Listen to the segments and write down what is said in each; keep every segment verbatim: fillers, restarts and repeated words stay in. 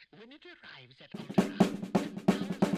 When it arrives at Ultra,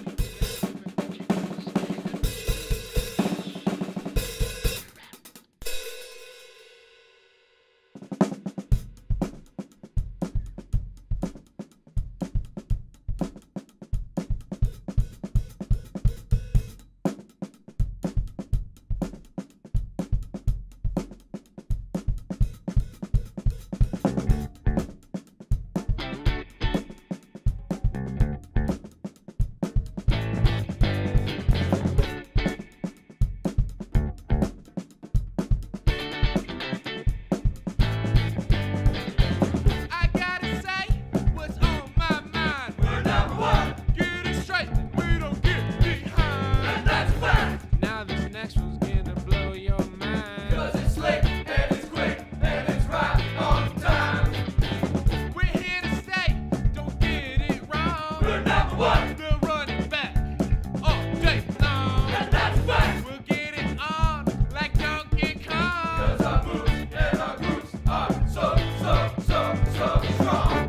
I gotta say what's on my mind. We're number one. Get it straight, we don't get behind. And that's a fact. Now this next one's gonna blow your mind. Cause it's slick and it's quick and it's right on time. We're here to stay, don't get it wrong. We're number one. They'll run it back all day long. And that's a fact. We'll get it on like Donkey Kong. Cause our moves and our grooves are so, so, so, so strong.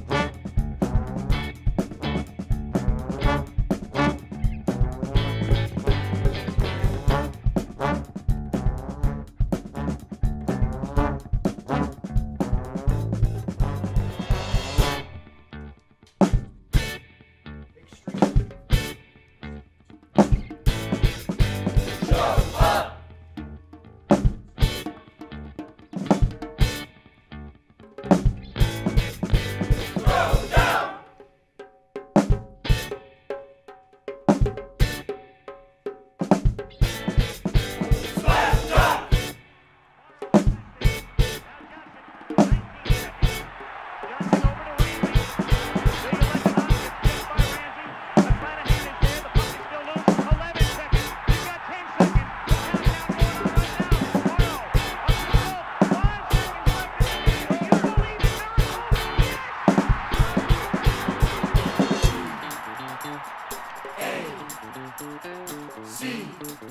C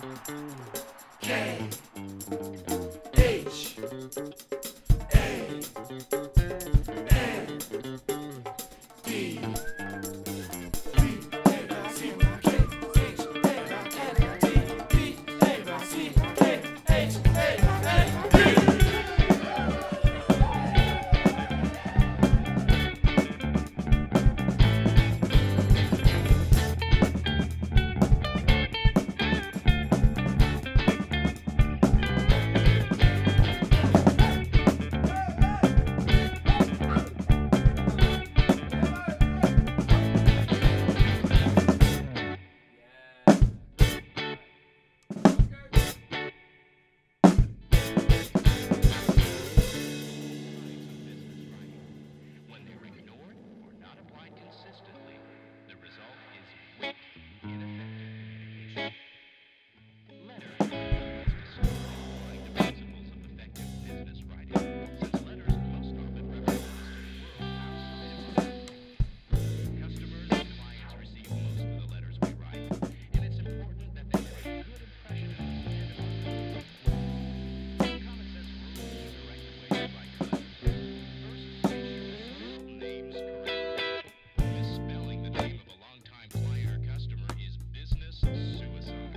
K H A N D B A C K H A N D B A C K H A N D. when they're ignored or not applied consistently, the result is weak, ineffective communication. Letter is described the principles of effective business writing, since letters most often represent the world outside of it. Customers and clients receive most of the letters we write, and it's important that they have a good impression of us and of our company. Common sense rules to direct the way you write your letters. First, make sure to spell names correctly. Misspelling the name of a longtime client or customer is business suicide.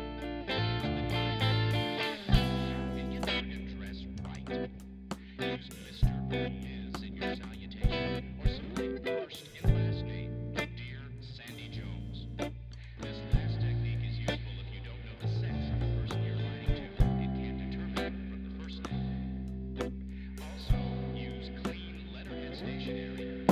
And get their address right. Use Mister or Miz in your salutation, or simply first and last name. Dear Sandy Jones. This last technique is useful if you don't know the sex of the person you're writing to and can't determine it from the first name. Also, use clean letterhead stationery.